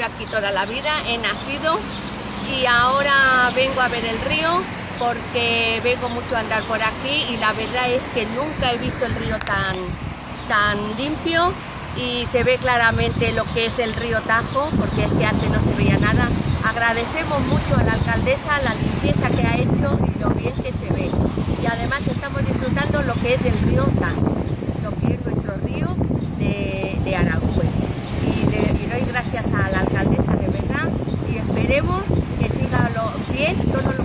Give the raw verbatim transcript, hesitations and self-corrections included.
aquí toda la vida, he nacido y ahora vengo a ver el río porque vengo mucho a andar por aquí y la verdad es que nunca he visto el río tan, tan limpio y se ve claramente lo que es el río Tajo, porque es que antes no se veía nada. Agradecemos mucho a la alcaldesa la limpieza que ha hecho y lo bien que se ve. Y además estamos disfrutando lo que es del río Tajo, lo que es nuestro río de, de Aranjuez. Y, de, y doy gracias a la alcaldesa de verdad y esperemos que siga lo bien todo